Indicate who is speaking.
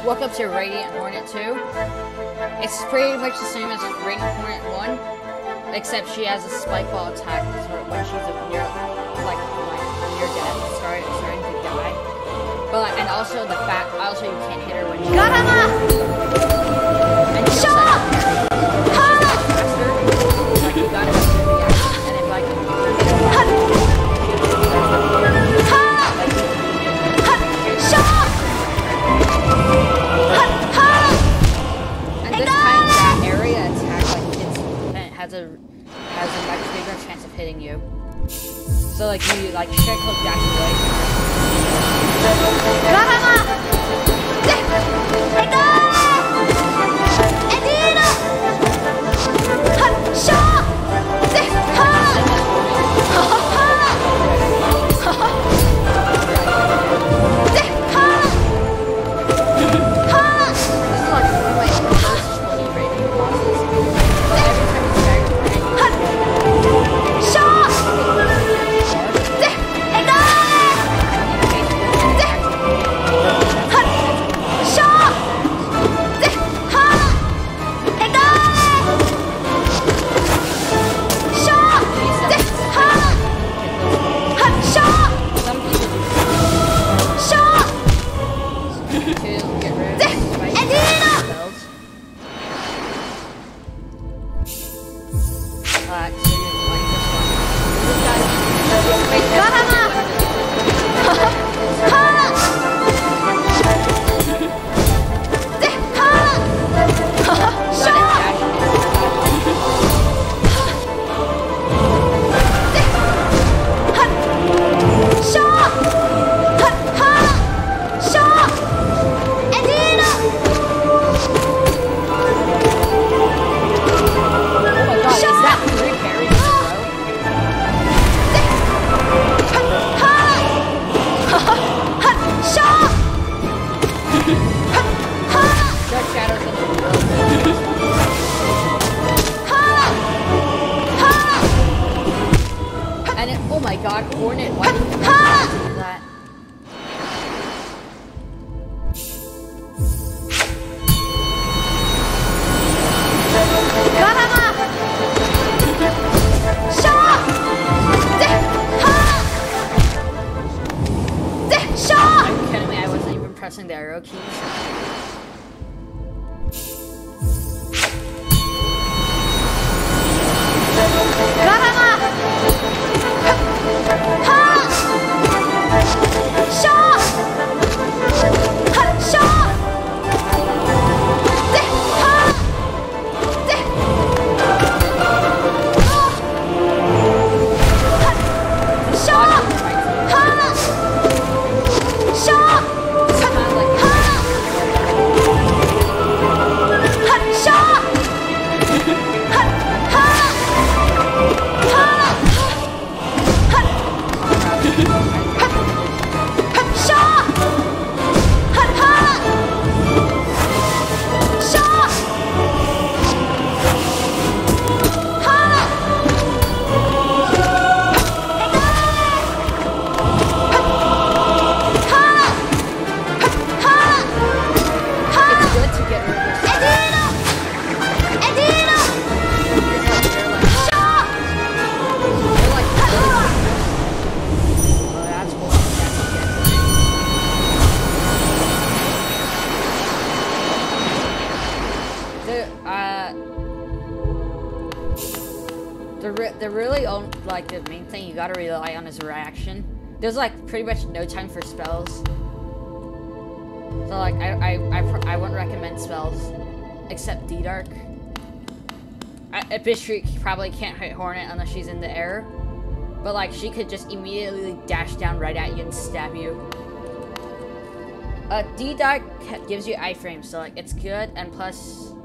Speaker 1: walk up to Radiant Hornet 2. It's pretty much the same as Radiant Hornet 1, except she has a spike ball attack when she's near death, starting to die. But and also the fact, you can't hit her when she's and she also faster. Like you gotta do the reaction, and if like and this time that area attack has a much bigger chance of hitting you. So like you straight click dash away. Oh my god, Hornet, why did you do that? Are you kidding me? I wasn't even pressing the arrow keys. The really like the main thing you gotta rely on is reaction. There's like pretty much no time for spells, so like I wouldn't recommend spells except D-Dark. Bishri probably can't hit Hornet unless she's in the air, but like she could just immediately dash down right at you and stab you. D-Dark gives you iframes, so like it's good, and plus